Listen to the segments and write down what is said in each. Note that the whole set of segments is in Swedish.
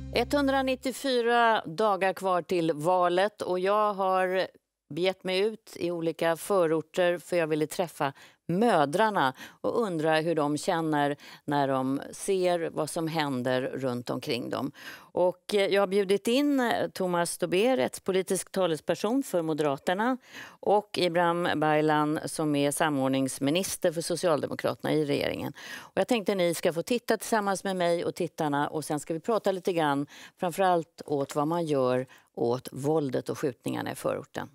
194 dagar kvar till valet och jag har begett mig ut i olika förorter för jag ville träffa mödrarna och undra hur de känner när de ser vad som händer runt omkring dem. Och jag har bjudit in Thomas Tobé, rättspolitisk talesperson för Moderaterna, och Ibrahim Baylan som är samordningsminister för Socialdemokraterna i regeringen. Och jag tänkte ni ska få titta tillsammans med mig och tittarna och sen ska vi prata lite grann framförallt åt vad man gör åt våldet och skjutningarna i förorten.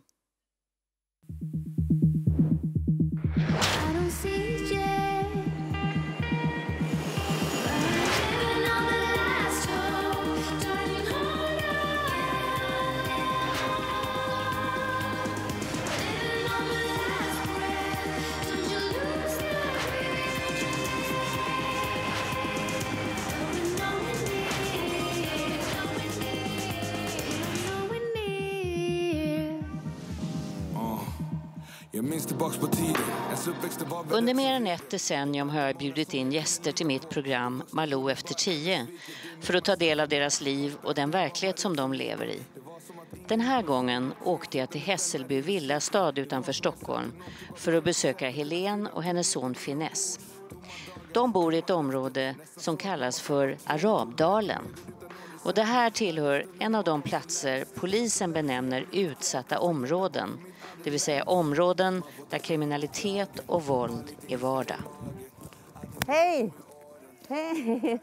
Under mer än ett decennium har jag bjudit in gäster till mitt program Malou efter 10 för att ta del av deras liv och den verklighet som de lever i. Den här gången åkte jag till Hässelby villastad utanför Stockholm för att besöka Helen och hennes son Finess. De bor i ett område som kallas för Arabdalen. Och det här tillhör en av de platser polisen benämner utsatta områden. Det vill säga områden där kriminalitet och våld är vardag. Hej! Hej!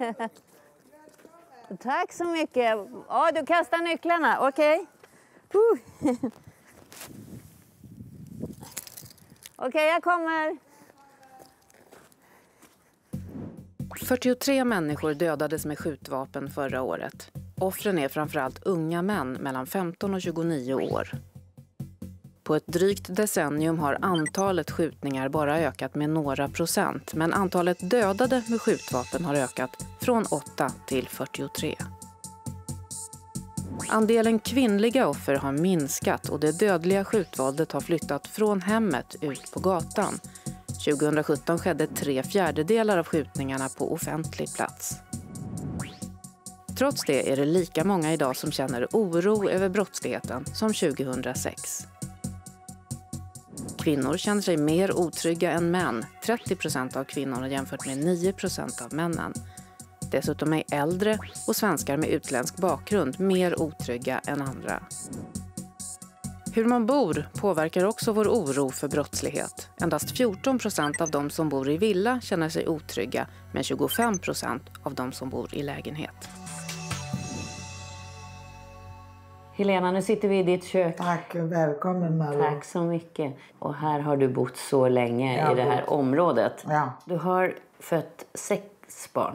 Tack så mycket. Ja, du kastar nycklarna. Okej. Okej, jag kommer. 43 människor dödades med skjutvapen förra året. Offren är framförallt unga män mellan 15 och 29 år. På ett drygt decennium har antalet skjutningar bara ökat med några procent, men antalet dödade med skjutvapen har ökat från 8 till 43. Andelen kvinnliga offer har minskat och det dödliga skjutvåldet har flyttat från hemmet ut på gatan. 2017 skedde 3/4 av skjutningarna på offentlig plats. Trots det är det lika många idag som känner oro över brottsligheten som 2006. Kvinnor känner sig mer otrygga än män, 30% av kvinnorna jämfört med 9% av männen. Dessutom är äldre och svenskar med utländsk bakgrund mer otrygga än andra. Hur man bor påverkar också vår oro för brottslighet. Endast 14% av de som bor i villa känner sig otrygga, men 25% av de som bor i lägenhet. Helena, nu sitter vi i ditt kök. Tack, välkommen Marie. Tack så mycket. Och här har du bott så länge i det här området. Ja. Du har fött 6 barn.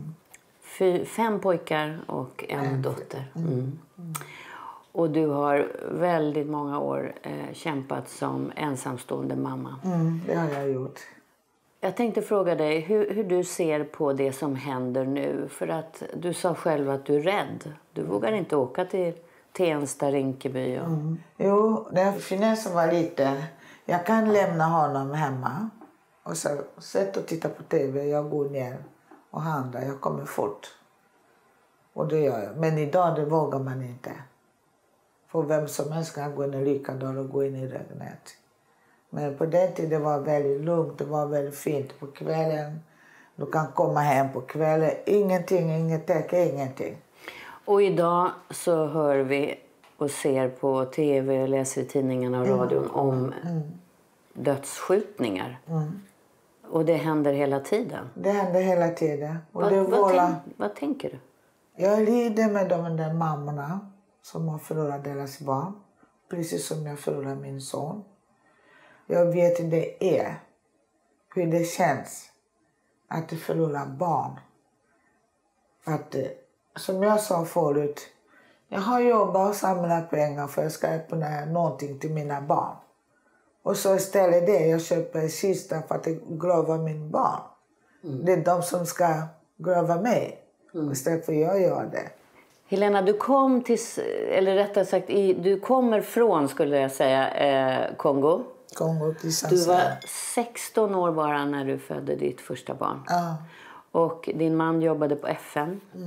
5 pojkar och en dotter. Och du har väldigt många år kämpat som ensamstående mamma. Det har jag gjort. Jag tänkte fråga dig hur du ser på det som händer nu. För att du sa själv att du är rädd. Du vågar inte åka till Tensta, Rinkeby. Jo, när Finess var liten, jag kan lämna honom hemma. Och så sätt och titta på tv, jag går ner och handlar, jag kommer fort. Och det gör jag. Men idag det vågar man inte. För vem som helst kan gå in i likadant och gå in i regnet. Men på den tiden det var väldigt lugnt, det var väldigt fint på kvällen. Du kan komma hem på kvällen, inget täcke, ingenting. Och idag så hör vi och ser på tv, läser i tidningarna och radion om dödsskjutningar. Och det händer hela tiden. Det händer hela tiden. Och vad tänker du? Jag lider med de där mammorna som har förlorat deras barn. Precis som jag förlorade min son. Jag vet hur det är. Hur det känns att förlora barn. Att, som jag sa förut. Jag har jobbat och samlat pengar för att jag ska öppna någonting till mina barn. Och så istället det jag köper en kista för att grava min barn. Det är de som ska grava mig. Istället för jag gör det. Helena, du kom till, eller rättare sagt, du kommer från, skulle jag säga, Kongo. Kongo, du var 16 år bara när du födde ditt första barn. Ja. Och din man jobbade på FN.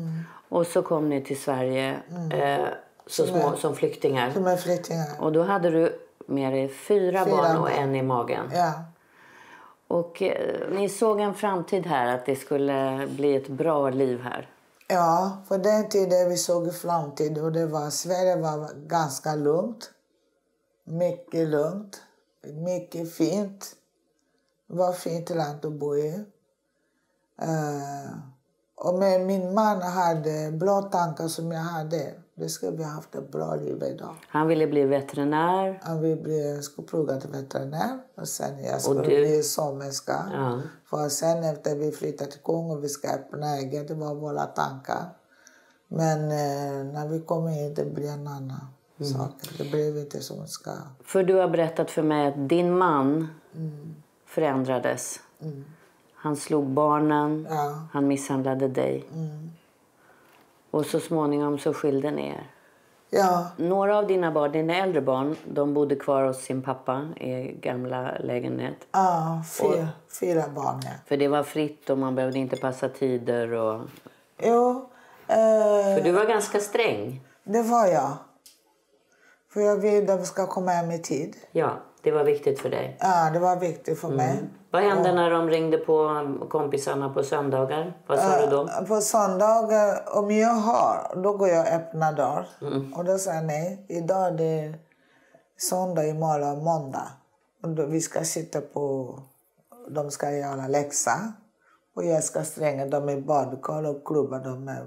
Och så kom ni till Sverige som flyktingar. Som är flyktingar. Och då hade du med dig 4 barn och en i magen. Ja. Och ni såg en framtid här, att det skulle bli ett bra liv här. Ja, för den tiden vi såg framtid och Sverige var ganska lugnt. Mycket lugnt. Mycket fint. Det var ett fint land att bo i. Och men min man hade bra tankar som jag hade. Det skulle vi haft ett bra liv idag. Han ville bli veterinär. Han skulle plugga till veterinär. Och sen jag skulle bli sångerska. Ja. För sen efter vi flyttade till Kongo vi ska öppna eget. Det var våra tankar. Men när vi kom hit det blev en annan sak. Det blev inte som det ska. För du har berättat för mig att din man förändrades. Han slog barnen. Ja. Han misshandlade dig. Och så småningom så skilde ni er. Ja. Några av dina barn, dina äldre barn, de bodde kvar hos sin pappa i gamla lägenhet. Ja, 4 barn. Ja. För det var fritt och man behövde inte passa tider. Och... Jo. För du var ganska sträng. Det var jag. För jag vill att de ska komma hem i tid. Ja, det var viktigt för dig. Ja, det var viktigt för mig. Vad hände när de ringde på kompisarna på söndagar? Vad sa du då? På söndagar, om jag har, då går jag och öppnar dörr. Och då sa jag nej, idag är det söndag, imorgon måndag. Och då, vi ska sitta på, de ska göra läxa. Och jag ska stränga dem i badkar och klubba dem med.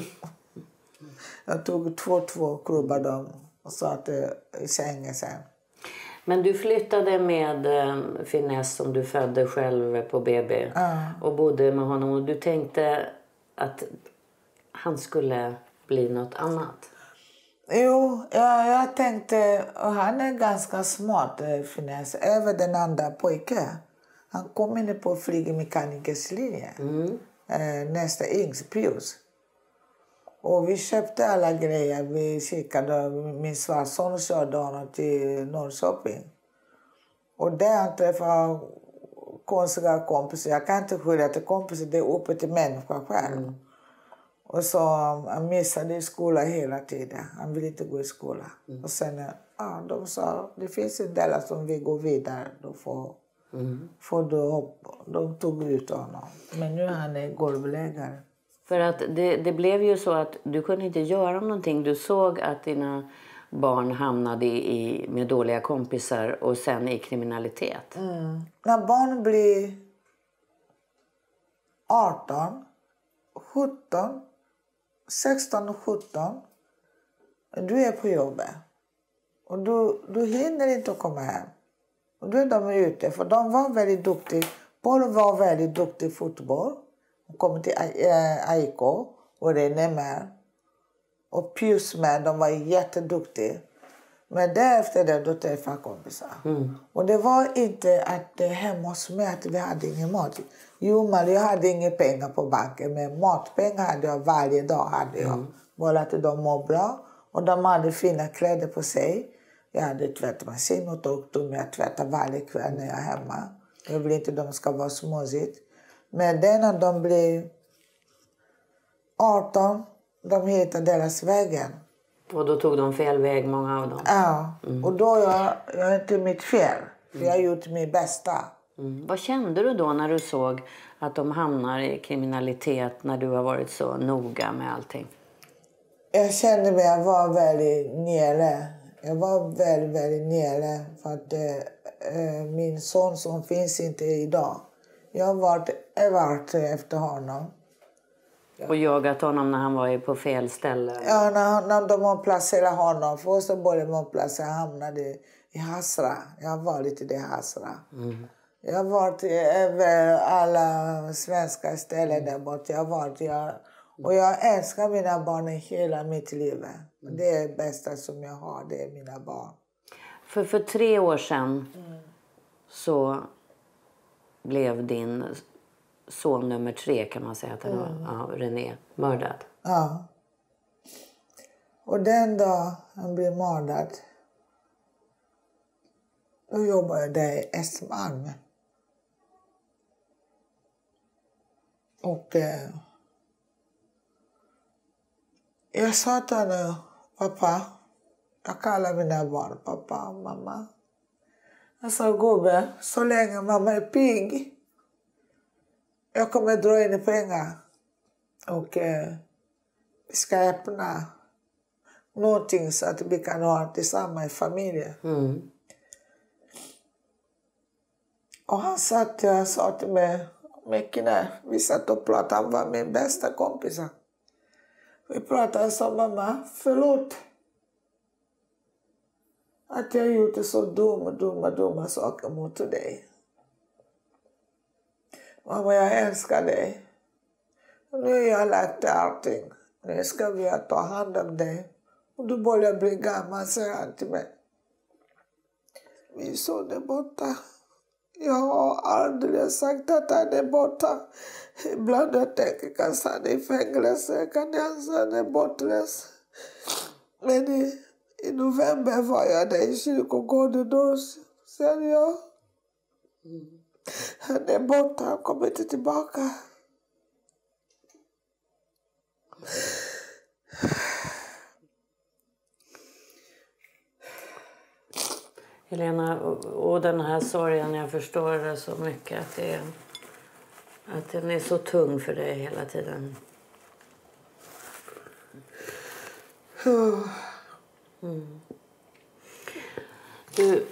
Jag tog 2 klubbar dem och satt i sängen sen. Men du flyttade med Finess som du födde själv på BB och bodde med honom. Och du tänkte att han skulle bli något annat? Jo, jag tänkte, och han är ganska smart, Finess. Även den andra pojken. Han kom in på flygmekanikers linje. Nästa yngst, Pius. Och vi köpte alla grejer. Vi skickade, min svärson körde honom till Norrköping. Och där han träffade konstiga kompisar. Jag kan inte skilja till kompisar, det är uppe till människa själv. Och så han missade i skolan hela tiden. Han ville inte gå i skolan. Och sen, de sa, det finns en del som vill gå vidare. Då får du hoppa. De tog ut honom. Men nu är han golvläggare. För att det blev ju så att du kunde inte göra någonting. Du såg att dina barn hamnade med dåliga kompisar och sen i kriminalitet. När barn blir 18, 17, 16 och 17. Du är på jobbet. Och du hinner inte komma hem. Och då är de ute. För de var väldigt duktiga. Paul var väldigt duktig i fotboll. De kom till AIK och René med. Och Pius med, de var jätteduktiga. Men därefter det, då träffade jag kompisar. Och det var inte att hemma hos mig att vi hade ingen mat. Jo, men jag hade inga pengar på banken. Men matpengar hade jag varje dag. Bara att de mår bra. Och de hade fina kläder på sig. Jag hade tvättmaskin och tog dem jag tvättade varje kväll när jag är hemma. Jag vill inte att de ska vara smutsigt. Men när de blev 18, de hittade deras vägen. Och då tog de fel väg, många av dem? Ja, och då är inte mitt fel. För jag har gjort mitt bästa. Vad kände du då när du såg att de hamnar i kriminalitet när du har varit så noga med allting? Jag kände mig, jag var väldigt nere. Jag var väldigt, väldigt nere. För att min son som finns inte idag. Jag har varit efter honom. Och jagat honom när han var på fel ställe? Ja, när de har placerat honom. Först så började man placera, hamnade i Hasra. Jag har varit i det Hasra. Jag har varit över alla svenska ställen där borta. Och jag älskar mina barn i hela mitt liv. Det är det bästa som jag har, det är mina barn. För 3 år sedan så blev din son nummer 3, kan man säga att han var, René, mördad. Ja. Och den dag han blev mördad, då jobbade jag där i Östermalm. Och Jag sa till henne, pappa, jag kallar mina barn pappa och mamma. Jag sa, gubbe, så länge mamma är pigg, jag kommer dra in pengar. Och vi ska öppna någonting så att vi kan ha tillsammans i familjen. Och han sa till mig, Mäkine, vi satt och pratade, han var min bästa kompis. Vi pratade och sa, mamma, förlåt att jag gjorde så dumma saker mot dig. Mamma, jag älskar dig. Nu har jag lagt allting. Nu ska vi ta hand om dig. Och du börjar bli gammal, säger han till mig. Min son är borta. Jag har aldrig sagt att han är borta. Ibland jag tänker kanske han är i fängelse, kanske han är bortrest. Men i november var jag där i kyrkogården då, säger jag. Han är borta, han kommer inte tillbaka. Helena, och den här sorgen, jag förstår det så mycket att den är så tung för dig hela tiden. Du,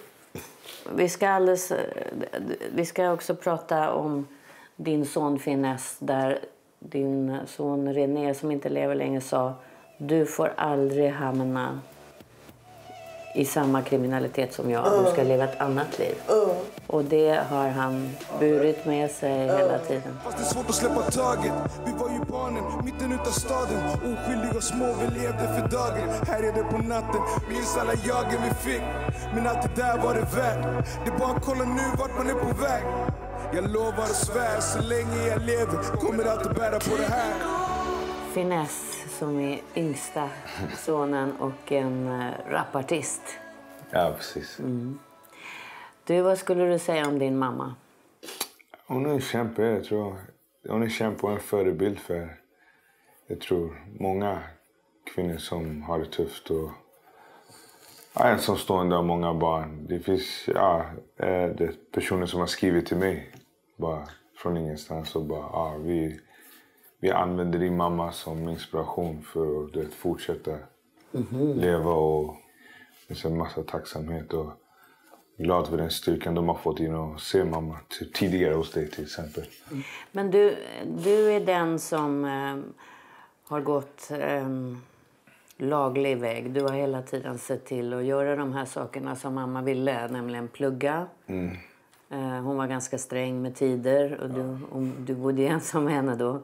vi ska också prata om din son Finess, där din son René, som inte lever längre, sa: du får aldrig hamna i samma kriminalitet som jag. Du ska leva ett annat liv. Och det har han burit med sig hela tiden. Fast det är svårt att släppa taget. Vi var ju barnen, mitten utav staden. Oskyldiga och små, vi levde för dagen. Här är det på natten, minns alla jagen vi fick. Men allt det där var det värt. Det är bara att kolla nu vart man är på väg. Jag lovar och svär, så länge jag lever kommer alltid bära på det här. Finess, som är yngsta sonen och en rapartist. Ja, precis. Du, vad skulle du säga om din mamma? Hon är en kämpe, jag tror. Hon är en kämpe och en förebild för, jag tror, många kvinnor som har det tufft. Och ensamstående och många barn. Det finns det är personer som har skrivit till mig bara från ingenstans och bara, vi använder din mamma som inspiration för att fortsätta leva, och det är en massa tacksamhet och glad för den styrkan de har fått genom att se mamma tidigare hos dig till exempel. Men du är den som har gått laglig väg. Du har hela tiden sett till att göra de här sakerna som mamma ville, nämligen plugga. Hon var ganska sträng med tider och du bodde ensam med henne då.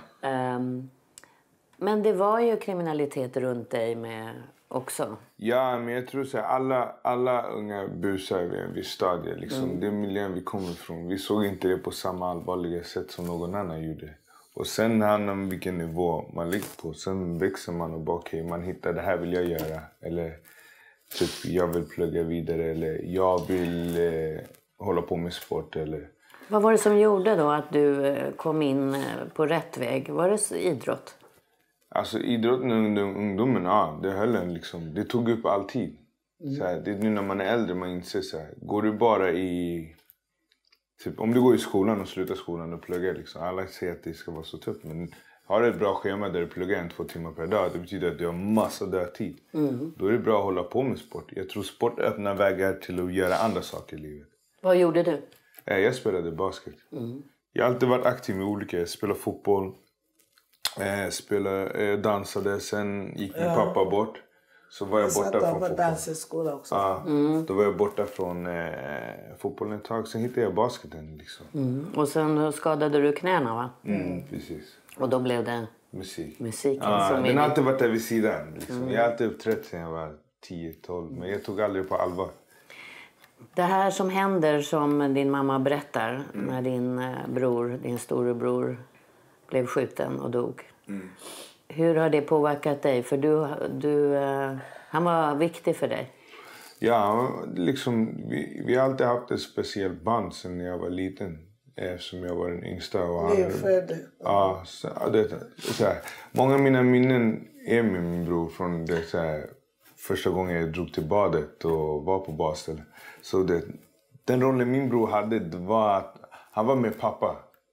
Men det var ju kriminalitet runt dig med också. Ja, men jag tror så här, alla unga busar vid en viss stadie. Liksom. Den miljön vi kommer ifrån, vi såg inte det på samma allvarliga sätt som någon annan gjorde. Och sen handlar det om vilken nivå man ligger på. Sen växer man och bara, okej, man hittar det här vill jag göra. Eller typ, jag vill plugga vidare. Eller jag vill hålla på med sport. Eller... Vad var det som gjorde då att du kom in på rätt väg? Var det idrott? Alltså idrotten under ungdomen, det höll en liksom. Det tog upp all tid. Så här, det är nu när man är äldre man inser så här. Går du bara i... Typ, om du går i skolan och slutar skolan och pluggar liksom. Alla säger att det ska vara så tufft. Men har du ett bra schema där du pluggar 1-2 timmar per dag. Det betyder att du har massa dödtid. Då är det bra att hålla på med sport. Jag tror sport öppnar vägar till att göra andra saker i livet. Vad gjorde du? Jag spelade basket. Jag har alltid varit aktiv med olika. Jag spelade fotboll. Dansade. Sen gick min pappa bort. Så var jag borta från fotboll. Dansskola också. Då var jag borta från fotbollen ett tag. Sen hittade jag basketen liksom. Och sen skadade du knäna, va? Precis. Och då blev det musiken som den har alltid varit där vid sidan liksom. Jag har alltid uppträtt sen jag var 10-12. Men jag tog aldrig på allvar. Det här som händer, som din mamma berättar, när din storebror blev skjuten och dog. Hur har det påverkat dig? För han var viktig för dig. Ja, liksom, vi har alltid haft ett speciellt band sen jag var liten. Eftersom jag var den yngsta. Och Det är född. Ja, så här. Många av mina minnen är med min bror från det så här, första gången jag drog till badet och var på badstället. Så den rollen min bror hade, det var att han var med pappa.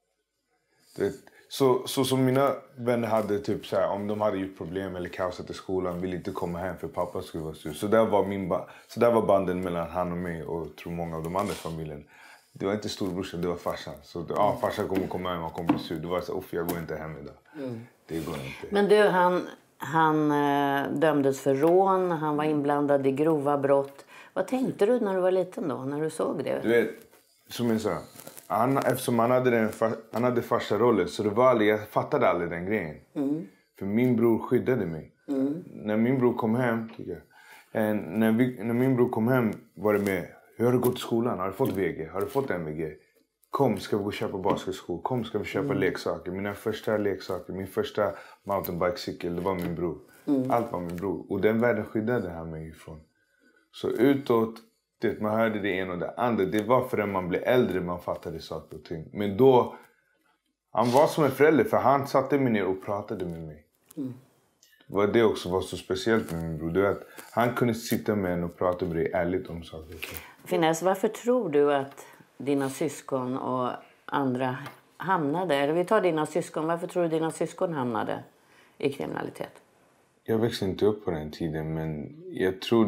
Så som mina vänner hade, typ så här, om de hade gjort problem eller kaosat i skolan, ville inte komma hem för pappa skulle vara sur. Så där var banden mellan han och mig och tror många av de andra familjen. Det var inte storbrorsan, det var farsan. Så farsan kommer komma hem och kommer bli sur. Det var så, jag går inte hem idag. Det går inte. Men du, han dömdes för rån, han var inblandad i grova brott. Vad tänkte du när du var liten då, när du såg det? Du vet, som jag sa, eftersom han hade farsarollen så det var aldrig, jag fattade aldrig den grejen. För min bror skyddade mig. När min bror kom hem, när min bror kom hem var det med, hur har du gått till skolan? Har du fått VG? Har du fått MVG? Kom, ska vi gå och köpa basketskor? Kom, ska vi köpa leksaker? Mina första leksaker, min första mountainbikecykel, det var min bror. Allt var min bror. Och den världen skyddade han mig ifrån. Så utåt, man hörde det ena och det andra. Det var förrän man blev äldre man fattade saker och ting. Men då, han var som en förälder för han satte mig ner och pratade med mig. Det också var så speciellt med min bror. Det var att han kunde sitta med en och prata med dig ärligt om saker och ting. Finnes, varför tror du att dina syskon och andra hamnade, eller vi tar dina syskon, varför tror du dina syskon hamnade i kriminalitet? Jag växte inte upp på den tiden, men jag tror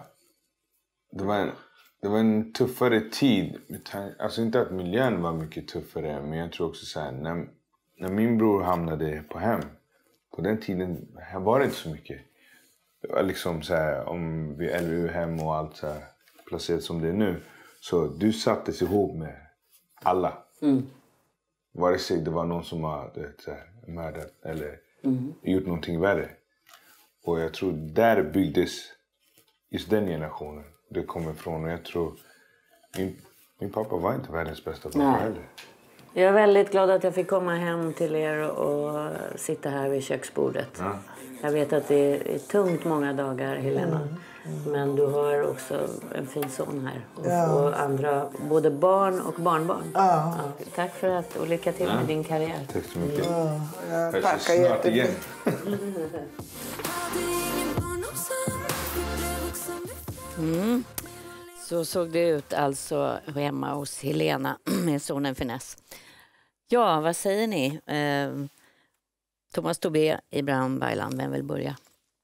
det var en tuffare tid. Alltså inte att miljön var mycket tuffare, men jag tror också så här, när min bror hamnade på hem, på den tiden var det inte så mycket. Det var liksom så här, om vi LU hem och allt så här placerat som det är nu. Så du sattes ihop med alla. Vare sig det var någon som har mördat eller gjort någonting värre. Och jag tror där byggdes just den generationen. Det kommer ifrån. Och jag tror min pappa var inte världens bästa pappa heller. Jag är väldigt glad att jag fick komma hem till er och sitta här vid köksbordet. Ja. Jag vet att det är tungt många dagar, Helena. Men du har också en fin son här. Och andra, både barn och barnbarn. Ja, tack för att, och lycka till med din karriär. Tack så mycket. Jag tackar jättemycket. Så såg det ut alltså hemma hos Helena med sonen Finess. Ja, vad säger ni? Thomas Tobé, Ibrahim Baylan, vem vill börja?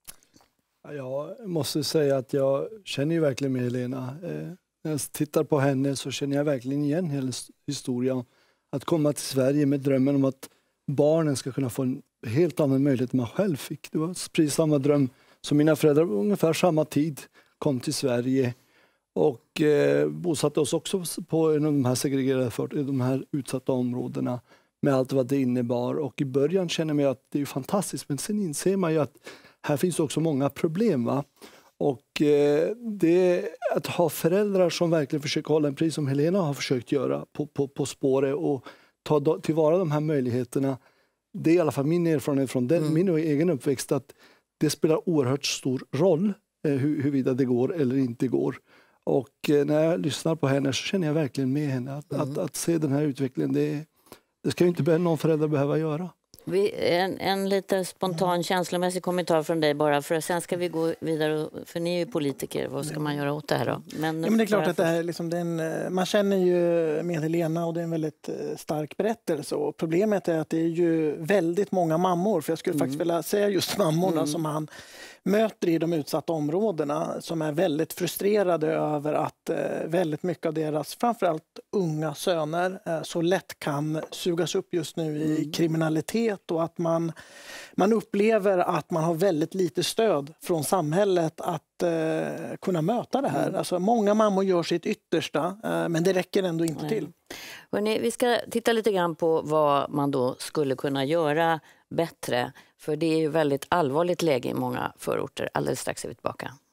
Jag måste säga att jag känner ju verkligen med Helena. När jag tittar på henne så känner jag verkligen igen hela historien. Att komma till Sverige med drömmen om att barnen ska kunna få en helt annan möjlighet än man själv fick. Det var precis samma dröm som mina föräldrar ungefär samma tid kom till Sverige. Och bosatte oss också på de här segregerade, de här utsatta områdena med allt vad det innebar. Och i början känner man att det är fantastiskt, men sen inser man ju att här finns också många problem. Va? Och det att ha föräldrar som verkligen försöker hålla en pris som Helena har försökt göra på spåret och ta tillvara de här möjligheterna. Det är i alla fall min erfarenhet från min egen uppväxt att det spelar oerhört stor roll huruvida det går eller inte går. Och när jag lyssnar på henne så känner jag verkligen med henne att se den här utvecklingen, det ska ju inte någon förälder behöva göra. En lite spontan känslomässig kommentar från dig bara, för sen ska vi gå vidare, för ni är ju politiker, vad ska man göra åt det här då? Men det är klart att det här liksom, man känner ju med Helena och det är en väldigt stark berättelse, och problemet är att det är ju väldigt många mammor, för jag skulle faktiskt vilja säga just mammorna som han möter i de utsatta områdena, som är väldigt frustrerade över att väldigt mycket av deras, framförallt unga söner, så lätt kan sugas upp just nu i kriminalitet, och att man upplever att man har väldigt lite stöd från samhället att kunna möta det här. Alltså, många mammor gör sitt yttersta, men det räcker ändå inte till. Hörrni, vi ska titta lite grann på vad man då skulle kunna göra bättre. För det är ju väldigt allvarligt läge i många förorter. Alldeles strax är vi tillbaka.